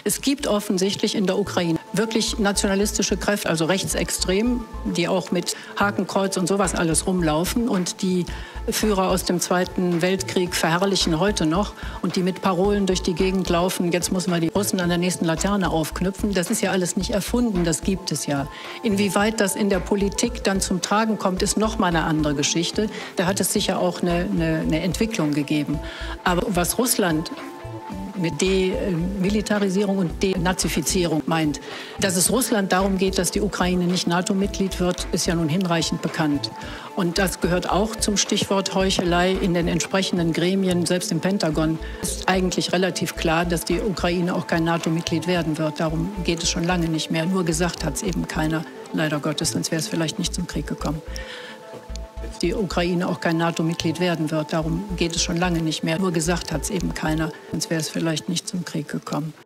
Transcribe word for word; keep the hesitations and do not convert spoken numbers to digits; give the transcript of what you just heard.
Es gibt offensichtlich in der Ukraine wirklich nationalistische Kräfte, also rechtsextrem, die auch mit Hakenkreuz und sowas alles rumlaufen und die Führer aus dem Zweiten Weltkrieg verherrlichen heute noch und die mit Parolen durch die Gegend laufen, jetzt muss man die Russen an der nächsten Laterne aufknüpfen. Das ist ja alles nicht erfunden, das gibt es ja. Inwieweit das in der Politik dann zum Tragen kommt, ist noch mal eine andere Geschichte. Da hat es sicher auch eine, eine, eine Entwicklung gegeben. Aber was Russland mit Demilitarisierung und Denazifizierung meint. Dass es Russland darum geht, dass die Ukraine nicht NATO-Mitglied wird, ist ja nun hinreichend bekannt. Und das gehört auch zum Stichwort Heuchelei in den entsprechenden Gremien, selbst im Pentagon. Es ist eigentlich relativ klar, dass die Ukraine auch kein NATO-Mitglied werden wird. Darum geht es schon lange nicht mehr. Nur gesagt hat es eben keiner, leider Gottes, sonst wäre es vielleicht nicht zum Krieg gekommen. Die Ukraine auch kein NATO-Mitglied werden wird. Darum geht es schon lange nicht mehr. Nur gesagt hat es eben keiner, sonst wäre es vielleicht nicht zum Krieg gekommen.